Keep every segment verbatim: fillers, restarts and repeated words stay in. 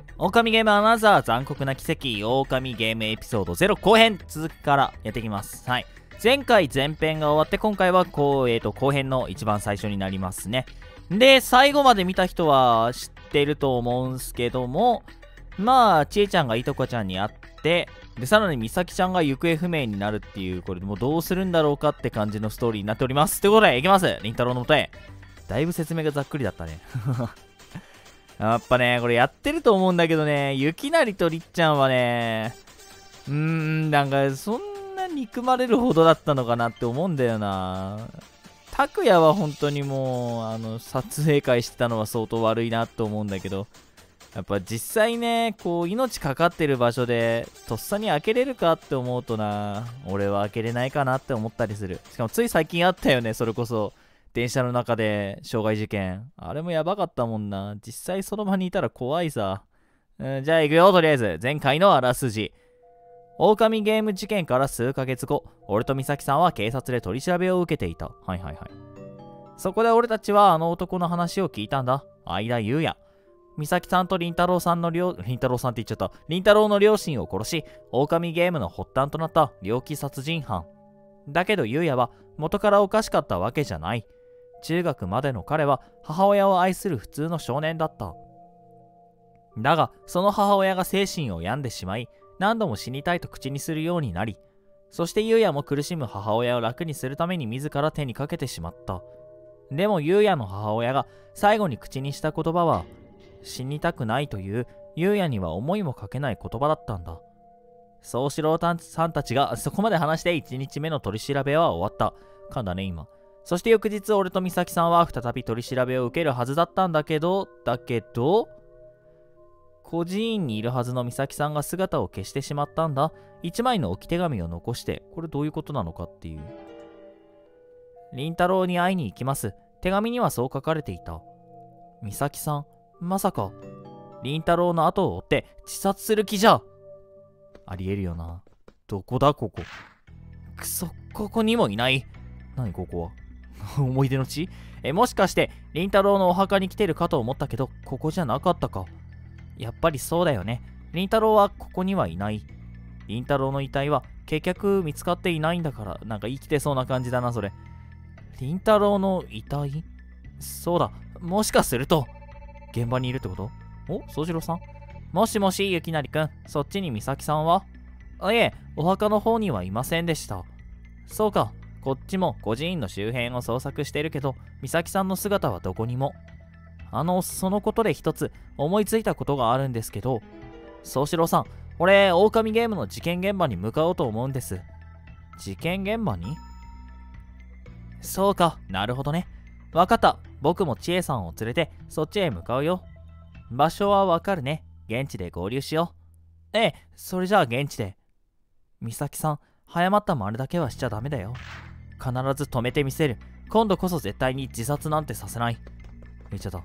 狼ゲームアナザー残酷な奇跡狼ゲームエピソードゼロ後編続きからやっていきます。はい。前回前編が終わって今回はこう、えーと、後編の一番最初になりますね。で、最後まで見た人は知ってると思うんすけども、まあ、ちえちゃんがいとこちゃんに会って、で、さらにみさきちゃんが行方不明になるっていう、これでもうどうするんだろうかって感じのストーリーになっております。ということで、いきます。りんたろーのもとへ。だいぶ説明がざっくりだったね。やっぱね、これやってると思うんだけどね、ゆきなりとりっちゃんはね、うーん、なんか、そんな憎まれるほどだったのかなって思うんだよな。たくやは本当にもう、あの、撮影会してたのは相当悪いなと思うんだけど、やっぱ実際ね、こう、命かかってる場所で、とっさに開けれるかって思うとな、俺は開けれないかなって思ったりする。しかもつい最近あったよね、それこそ。電車の中で傷害事件。あれもやばかったもんな。実際その場にいたら怖いさ。うん、じゃあ行くよ、とりあえず。前回のあらすじ。狼ゲーム事件から数ヶ月後、俺と美咲さんは警察で取り調べを受けていた。はいはいはい。そこで俺たちはあの男の話を聞いたんだ。相田優也。美咲さんと凛太郎さんの両、凛太郎さんって言っちゃった。凛太郎の両親を殺し、狼ゲームの発端となった猟奇殺人犯。だけど優也は元からおかしかったわけじゃない。中学までの彼は母親を愛する普通の少年だった。だが、その母親が精神を病んでしまい、何度も死にたいと口にするようになり、そして優也も苦しむ母親を楽にするために自ら手にかけてしまった。でも優也の母親が最後に口にした言葉は、死にたくないという優也には思いもかけない言葉だったんだ。宗四郎さんたちがそこまで話していちにちめの取り調べは終わった。噛んだね今。そして翌日俺と美咲さんは再び取り調べを受けるはずだったんだけど、だけど、孤児院にいるはずの美咲さんが姿を消してしまったんだ。一枚の置き手紙を残して、これどういうことなのかっていう。凛太郎に会いに行きます。手紙にはそう書かれていた。美咲さん、まさか、凛太郎の後を追って自殺する気じゃ。ありえるよな。どこだここ。くそ、ここにもいない。何ここは。思い出の地？え、もしかして、凛太郎のお墓に来てるかと思ったけど、ここじゃなかったか。やっぱりそうだよね。凛太郎はここにはいない。凛太郎の遺体は結局見つかっていないんだから、なんか生きてそうな感じだな、それ。凛太郎の遺体？そうだ、もしかすると、現場にいるってこと？お、宗次郎さん？もしもし、ゆきなりくん、そっちに美咲さんは？あ、いえ、お墓の方にはいませんでした。そうか。こっちも孤児院の周辺を捜索してるけど、美咲さんの姿はどこにも。あの、そのことで一つ思いついたことがあるんですけど、宗四郎さん、俺、狼ゲームの事件現場に向かおうと思うんです。事件現場に？そうか、なるほどね。わかった。僕も千恵さんを連れてそっちへ向かうよ。場所はわかるね。現地で合流しよう。ええ、それじゃあ現地で。美咲さん、早まった丸だけはしちゃダメだよ。必ず止めてみせる。今度こそ絶対に自殺なんてさせない。言っちゃった。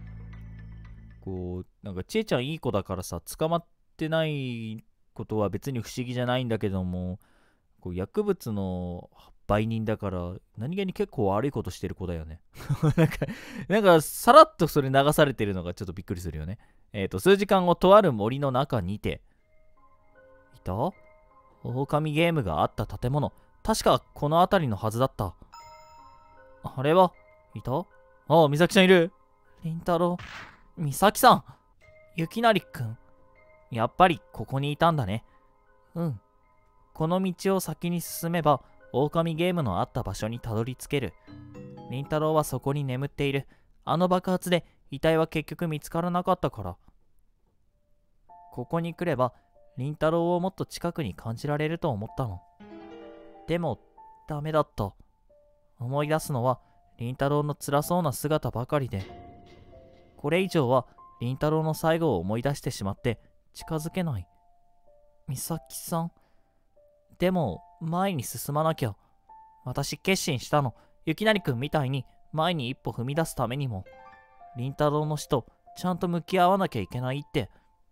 こう、なんか、ちえちゃんいい子だからさ、捕まってないことは別に不思議じゃないんだけども、こう薬物の売人だから、何気に結構悪いことしてる子だよね。なんか、なんか、さらっとそれ流されてるのがちょっとびっくりするよね。えっと、数時間後、とある森の中にて、いた？狼ゲームがあった建物。確かこの辺りのはずだった。あれはいた？ああ、美咲ちゃんいる。凛太郎。美咲さん。ゆきなりくん。やっぱりここにいたんだね。うん。この道を先に進めば、狼ゲームのあった場所にたどり着ける。凛太郎はそこに眠っている。あの爆発で遺体は結局見つからなかったから。ここに来れば、凛太郎をもっと近くに感じられると思ったの。でも、ダメだった。思い出すのは、凛太郎の辛そうな姿ばかりで。これ以上は、凛太郎の最後を思い出してしまって、近づけない。美咲さん。でも、前に進まなきゃ。私決心したの。ゆきなりくんみたいに、前に一歩踏み出すためにも、凛太郎の死と、ちゃんと向き合わなきゃいけないって。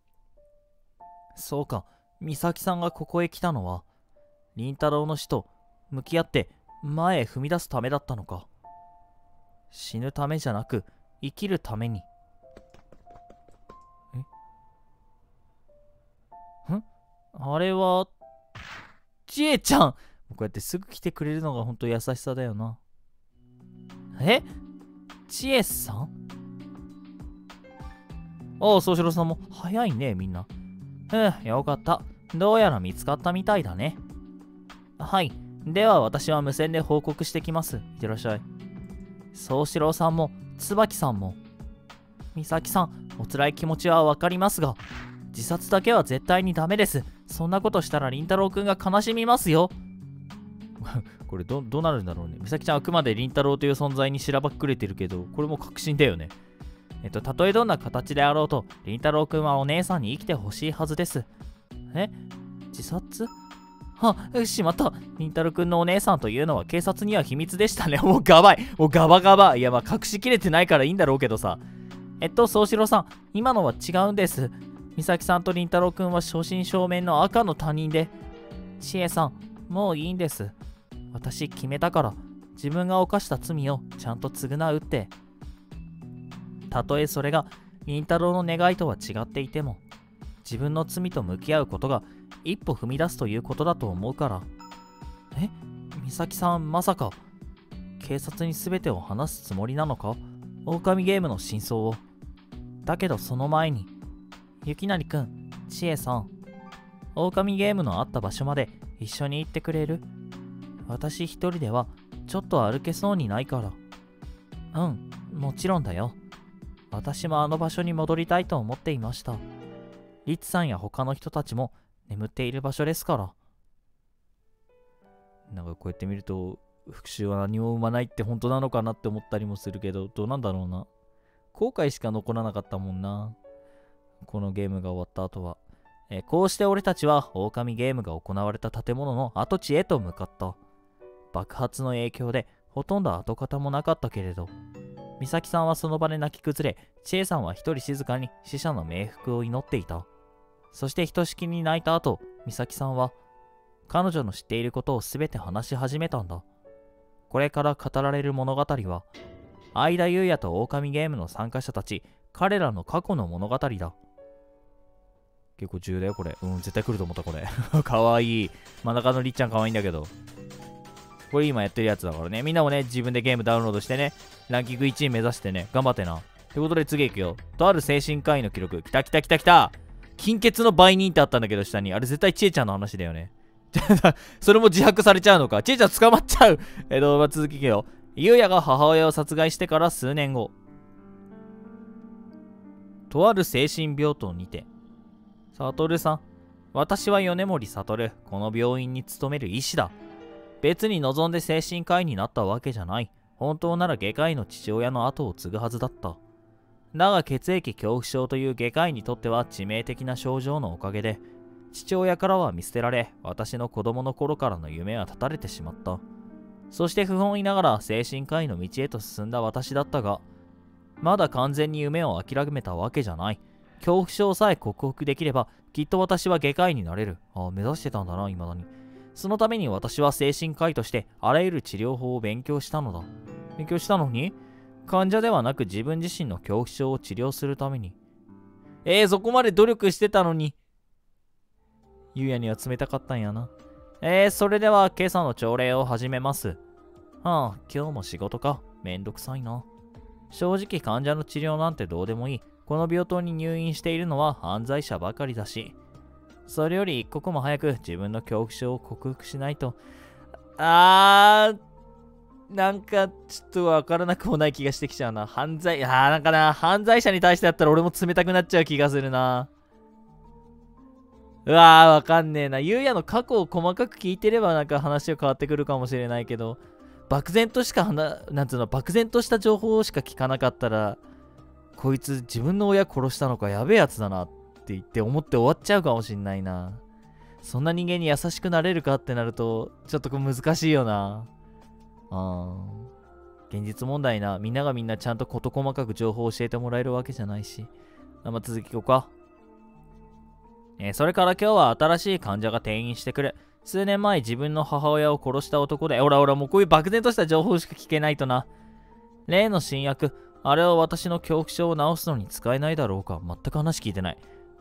そうか、美咲さんがここへ来たのは、凛太郎の死と向き合って前へ踏み出すためだったのか。死ぬためじゃなく、生きるために。え？ あれは、ちえちゃん。こうやってすぐ来てくれるのがほんと優しさだよな。え？ちえさん？ああ、そうしろさんも早いね、みんな。うん、よかった。どうやら見つかったみたいだね。はい。では私は無線で報告してきます。いってらっしゃい。そうしろうさんも、椿さんも。美咲さん、お辛い気持ちはわかりますが、自殺だけは絶対にダメです。そんなことしたら凛太郎くんが悲しみますよ。これど、どうなるんだろうね。美咲ちゃんあくまで凛太郎という存在にしらばっくれてるけど、これも確信だよね。えっと、たとえどんな形であろうと、凛太郎くんはお姉さんに生きてほしいはずです。え？自殺？は、しまった。凛太郎くんのお姉さんというのは警察には秘密でしたね。もうガバい。もうガバガバ。いや、まあ隠しきれてないからいいんだろうけどさ。えっと、宗志郎さん、今のは違うんです。美咲さんと凛太郎くんは正真正銘の赤の他人で。千恵さん、もういいんです。私決めたから、自分が犯した罪をちゃんと償うって。たとえそれが凛太郎の願いとは違っていても、自分の罪と向き合うことが一歩踏み出すということだと思うから。え？美咲さん、まさか警察に全てを話すつもりなのか？狼ゲームの真相を。だけどその前に、雪成くん、千恵さん、狼ゲームのあった場所まで一緒に行ってくれる？私一人ではちょっと歩けそうにないから。うん、もちろんだよ。私もあの場所に戻りたいと思っていました。リツさんや他の人たちも眠っている場所ですから。なんかこうやって見ると、復讐は何も生まないって本当なのかなって思ったりもするけど、どうなんだろうな。後悔しか残らなかったもんな。このゲームが終わった後は。えー、こうして俺たちは狼ゲームが行われた建物の跡地へと向かった。爆発の影響でほとんど跡形もなかったけれど、美咲さんはその場で泣き崩れ、千恵さんは一人静かに死者の冥福を祈っていた。そしてひとしきり泣いた後、美咲さんは彼女の知っていることをすべて話し始めたんだ。これから語られる物語は、相田優也と狼ゲームの参加者たち、彼らの過去の物語だ。結構重要だよこれ。うん、絶対来ると思ったこれ。かわいい。真ん中のりっちゃんかわいいんだけど。これ今やってるやつだからね。みんなもね、自分でゲームダウンロードしてね、ランキングいちい目指してね、頑張ってな。ってことで次行くよ。とある精神科医の記録。きたきたきたきた。金欠の売人ってあったんだけど下に。あれ絶対ちえちゃんの話だよね。それも自白されちゃうのか。ちえちゃん捕まっちゃう。えっと、まあ、続きいくよ。ゆうやが母親を殺害してから数年後。とある精神病棟にて。サトルさん、私は米森悟。この病院に勤める医師だ。別に望んで精神科医になったわけじゃない。本当なら外科医の父親の後を継ぐはずだった。だが血液恐怖症という外科医にとっては致命的な症状のおかげで、父親からは見捨てられ、私の子供の頃からの夢は絶たれてしまった。そして不本意ながら精神科医の道へと進んだ私だったが、まだ完全に夢を諦めたわけじゃない。恐怖症さえ克服できれば、きっと私は外科医になれる。ああ、目指してたんだな、未だに。そのために私は精神科医としてあらゆる治療法を勉強したのだ。勉強したのに？患者ではなく自分自身の恐怖症を治療するために。えー、そこまで努力してたのに。ゆうやには冷たかったんやな。えー、それでは今朝の朝礼を始めます。はあ、今日も仕事か。めんどくさいな。正直患者の治療なんてどうでもいい。この病棟に入院しているのは犯罪者ばかりだし。それより一刻も早く自分の恐怖症を克服しないと。あー、なんかちょっとわからなくもない気がしてきちゃうな。犯罪、あーなんかな、犯罪者に対してだったら俺も冷たくなっちゃう気がするな。うわー、わかんねえな。ゆうやの過去を細かく聞いてればなんか話が変わってくるかもしれないけど、漠然としか話、なんつうの、漠然とした情報しか聞かなかったら、こいつ自分の親殺したのかやべえやつだなって言って思って終わっちゃうかもしんないな。そんな人間に優しくなれるかってなると、ちょっと難しいよな。あー、現実問題な。みんながみんなちゃんと事細かく情報を教えてもらえるわけじゃないし。あ、まあ、続きいこうか。えー、それから今日は新しい患者が転院してくる。数年前自分の母親を殺した男で、ほらほらもうこういう漠然とした情報しか聞けないとな。例の新薬、あれは私の恐怖症を治すのに使えないだろうか。全く話聞いてない。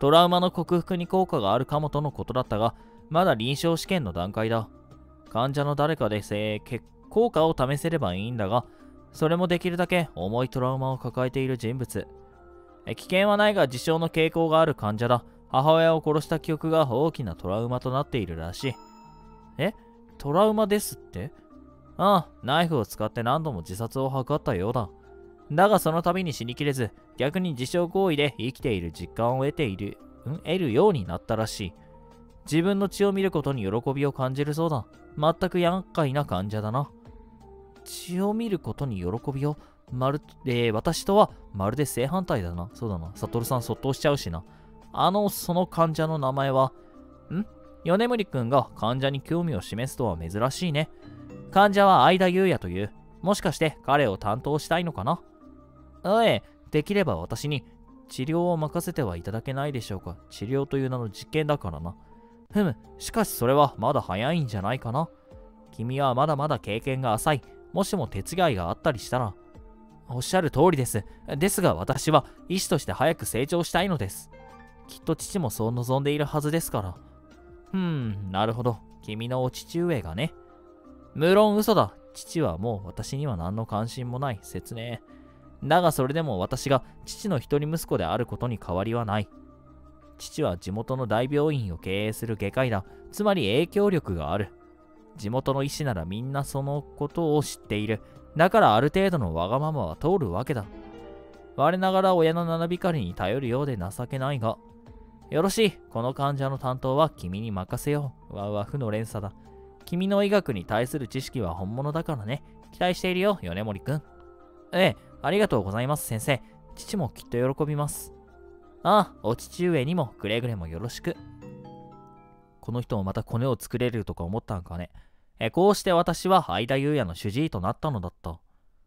トラウマの克服に効果があるかもとのことだったが、まだ臨床試験の段階だ。患者の誰かでせ効果を試せればいいんだが、それもできるだけ重いトラウマを抱えている人物。危険はないが自傷の傾向がある患者だ。母親を殺した記憶が大きなトラウマとなっているらしい。えトラウマですって？ああ、ナイフを使って何度も自殺を図ったようだ。だがその度に死にきれず、逆に自傷行為で生きている実感を得ている、ん得るようになったらしい。自分の血を見ることに喜びを感じるそうだ。全く厄介な患者だな。血を見ることに喜びをまる、えー、私とはまるで正反対だな。そうだな。サトルさんそっとしちゃうしな。あの、その患者の名前は、ん米森くんが患者に興味を示すとは珍しいね。患者は相田優也という。もしかして彼を担当したいのかな？あえ、できれば私に治療を任せてはいただけないでしょうか。治療という名の実験だからな。ふむ、しかしそれはまだ早いんじゃないかな。君はまだまだ経験が浅い。もしも手違いがあったりしたら。おっしゃる通りです。ですが私は医師として早く成長したいのです。きっと父もそう望んでいるはずですから。ふーん、なるほど。君のお父上がね。無論嘘だ。父はもう私には何の関心もない。説明。だがそれでも私が父の一人息子であることに変わりはない。父は地元の大病院を経営する外科医だ。つまり影響力がある。地元の医師ならみんなそのことを知っている。だからある程度のわがままは通るわけだ。我ながら親の七光りに頼るようで情けないが。よろしい。この患者の担当は君に任せよう。わうわ負の連鎖だ。君の医学に対する知識は本物だからね。期待しているよ、米森くん。ええ、ありがとうございます、先生。父もきっと喜びます。ああ、お父上にもくれぐれもよろしく。この人もまたコネを作れるとか思ったんかね。えこうして私は相田優也の主治医となったのだった。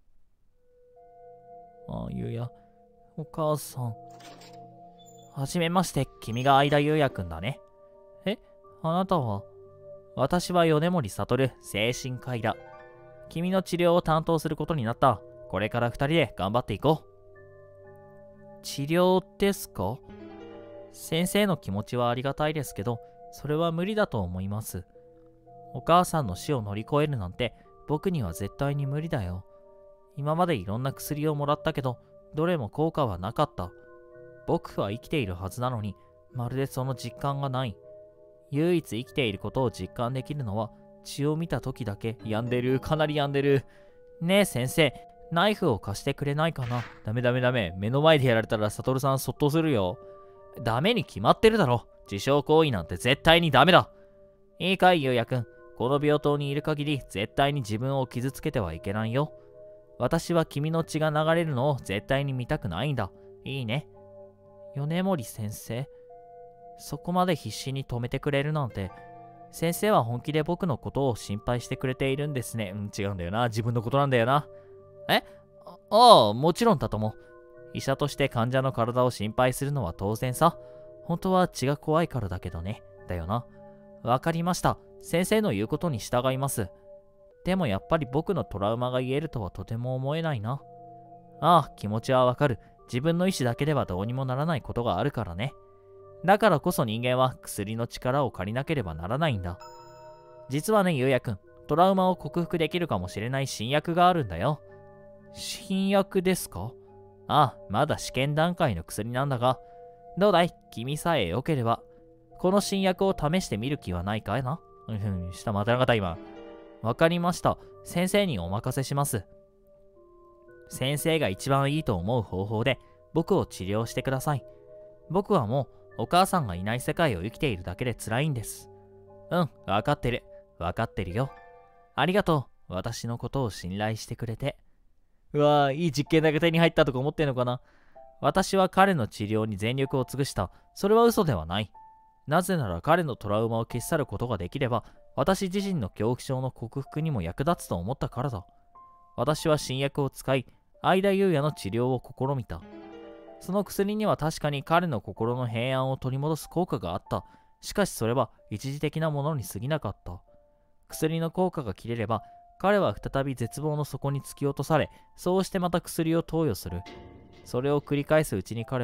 ああ、優也。お母さん。はじめまして、君が相田優也くんだね。えあなたは？私は米森悟、精神科医だ。君の治療を担当することになった。これから二人で頑張っていこう。治療ですか？先生の気持ちはありがたいですけど、それは無理だと思います。お母さんの死を乗り越えるなんて僕には絶対に無理だよ。今までいろんな薬をもらったけど、どれも効果はなかった。僕は生きているはずなのに、まるでその実感がない。唯一生きていることを実感できるのは、血を見た時だけ。病んでる、かなり病んでる。ねえ先生、ナイフを貸してくれないかな。ダメダメダメ。目の前でやられたらサトルさんそっとするよ。ダメに決まってるだろ。自傷行為なんて絶対にダメだ。いいかい、ゆうやくん。この病棟にいる限り絶対に自分を傷つけてはいけないよ。私は君の血が流れるのを絶対に見たくないんだ。いいね。米森先生、そこまで必死に止めてくれるなんて。先生は本気で僕のことを心配してくれているんですね。うん、違うんだよな。自分のことなんだよな。えああ、もちろんだとも。医者として患者の体を心配するのは当然さ。本当は血が怖いからだけどね。だよな。わかりました。先生の言うことに従います。でもやっぱり僕のトラウマが癒えるとはとても思えないな。ああ、気持ちはわかる。自分の意志だけではどうにもならないことがあるからね。だからこそ人間は薬の力を借りなければならないんだ。実はね、ゆうやくん、トラウマを克服できるかもしれない新薬があるんだよ。新薬ですか？ああ、まだ試験段階の薬なんだが、どうだい？君さえ良ければ、この新薬を試してみる気はないかいな？うん、下またなかった今。わかりました。先生にお任せします。先生が一番いいと思う方法で僕を治療してください。僕はもうお母さんがいない世界を生きているだけで辛いんです。うん、わかってる。わかってるよ。ありがとう。私のことを信頼してくれて。うわぁ、いい実験だけ手に入ったとか思ってんのかな。私は彼の治療に全力を尽くした。それは嘘ではない。なぜなら彼のトラウマを消し去ることができれば、私自身の恐怖症の克服にも役立つと思ったからだ。私は新薬を使い、相田優也の治療を試みた。その薬には確かに彼の心の平安を取り戻す効果があった。しかしそれは一時的なものに過ぎなかった。薬の効果が切れれば、彼は再び絶望の底に突き落とされ、そうしてまた薬を投与する。それを繰り返すうちに彼は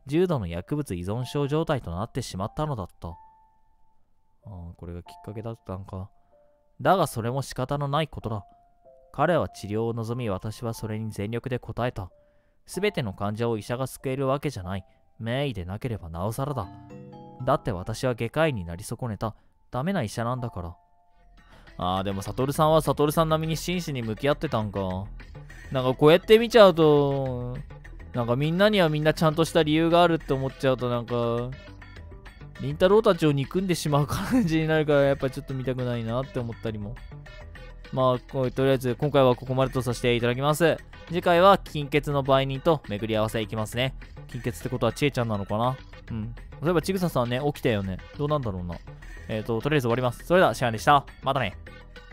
重度の薬物依存症状態となってしまったのだった。ああ、これがきっかけだったんか。だがそれも仕方のないことだ。彼は治療を望み、私はそれに全力で応えた。すべての患者を医者が救えるわけじゃない。名医でなければなおさらだ。だって私は外科医になり損ねたダメな医者なんだから。あーでもサトルさんはサトルさん並みに真摯に向き合ってたんか。なんかこうやって見ちゃうと、なんかみんなにはみんなちゃんとした理由があるって思っちゃうと、なんかりんたろーたちを憎んでしまう感じになるから、やっぱちょっと見たくないなって思ったりも。まあこうとりあえず今回はここまでとさせていただきます。次回は金欠の売人と巡り合わせいきますね。金欠ってことはちえちゃんなのかな。うん。例えばちぐささんね、起きたよね。どうなんだろうな。えっと、とりあえず終わります。それではシェアでした。またね。